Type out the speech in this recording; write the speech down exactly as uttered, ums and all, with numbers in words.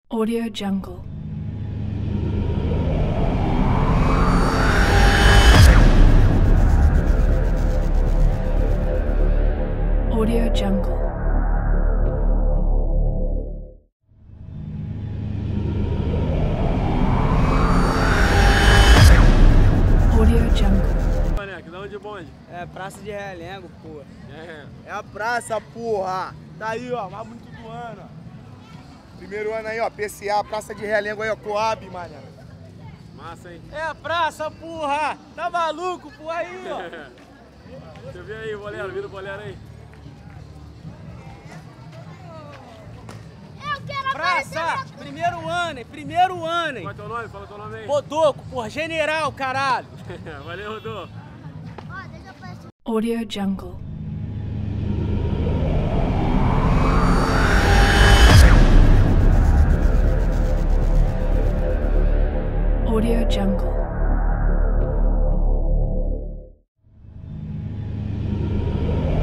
Audio Jungle. Audio Jungle. Audio Jungle. Maneco, da onde é bonde? É, Praça de Realengo, porra. É. É a praça, porra. Tá aí, ó, mais bonito do ano. Ó. Primeiro ano aí, ó, P C A, Praça de Realengo aí, ó, Coab, mané. Massa, hein? É a praça, porra! Tá maluco, porra, aí, ó. Deixa eu ver aí, bolero, vira o bolero aí. Eu quero Praça, primeiro ano, hein? Primeiro ano, hein? Qual é teu nome? Fala teu nome aí. Rodoco, porra, general, caralho. Valeu, Rodô. Ó, deixa eu aparecer. Audio Jungle. Audio Jungle.